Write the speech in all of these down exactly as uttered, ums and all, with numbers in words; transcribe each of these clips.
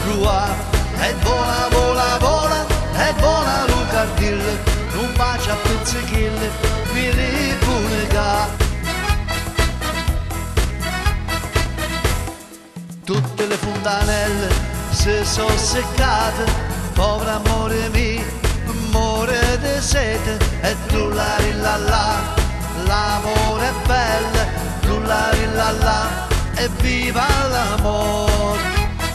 crua, e vola, vola, vola, e vola lucardille, non bacia a pizzichille, mi ripunega. Tutte le fontanelle si sono seccate, povero amore mio, amore di sete, e tu la rillalla, l'amore è bello, tu la rillalla, e viva l'amore.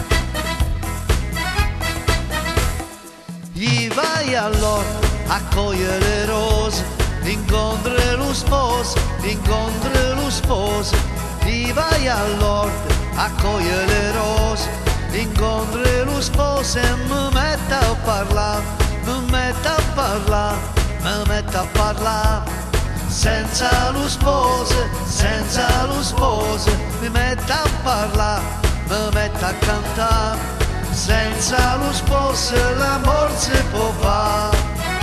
Gli vai allora a cogliere le rose, incontra lo sposo, incontra lo sposo, gli vai allora a cogliere le rose, incontri lo sposo e mi metto a parlare, mi metto a parlare, mi metto a parlare. Senza lo sposo, senza lo sposo, mi metto a parlare, mi metto a cantare. Senza lo sposo l'amor si può fare.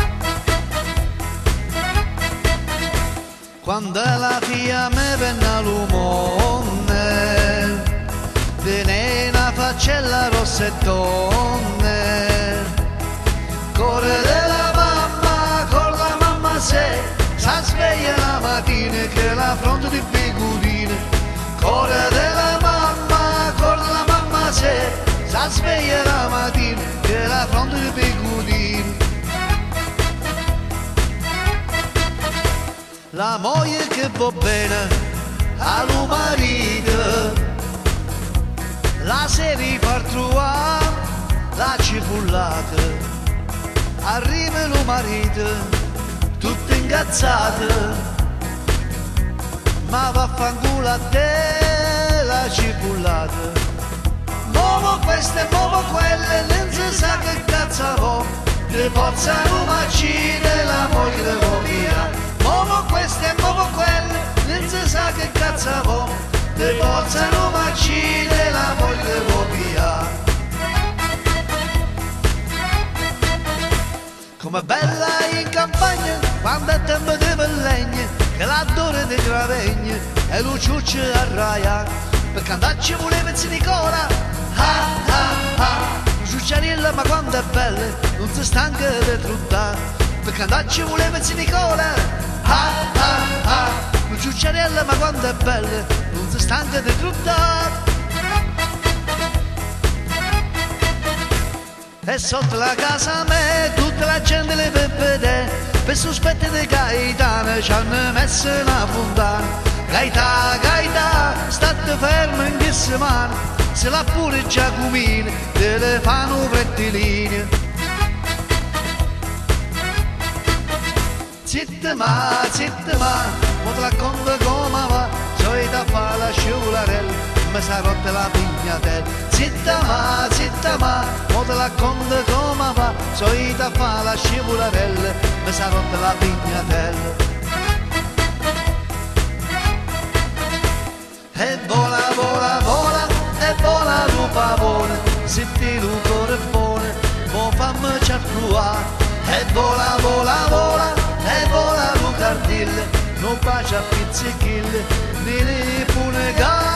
Quando la figlia mi venne all'umone, tiene una faccella rossettone, corre della mamma, con la mamma se, sa sveglia la mattina che la fronte di figurine, corre della mamma, con la mamma se, sa sveglia la mattina che la fronte di figurine. La moglie che va bene allo marito, la sera per trovare la cipollata, arriva il marito tutto ingazzato, ma vaffanculo a te la cipollata. Muovo queste e muovo quelle, non si sa che cazzo vo, che pozzano macine la moglie vo via. Muovo queste e muovo quelle, non si sa che cazzo vo, che pozzano macine la moglie vo via. Come bella in campagna, quando è tempo di legna, che l'adore di gravegne e lo ciuccio a raia, perché andarci voleva zio Nicola, ah ah ah, ciucciarella ma quando è bella, non si stanca di truttare, perché andarci voleva zio Nicola, ah ah ah, ciucciarella ma quando è bella, non si stanca di truttare. E sotto la casa a me tutta la gente le per vedere, per sospetti di Gaetano ci hanno messo una fontana. Gaetà, Gaetà, state fermo in che settimana, se la pure Giacomino te le fanno rettilinee. Zitta ma, zitta ma, mo te la conto come va, so da fare la scivolarella, mi sa rotta la pignatella. Zitta ma, zitta ma, mo te la conto come va, so da fare la scivolarella, mi sa rotta la pignatella. E vola, vola, vola, e vola lo pavone, se ti lo cuore buone, mo fammi ciarcluare. E vola, vola, vola, e vola lo cardille, non bacia a pizzichille, mi ne punega.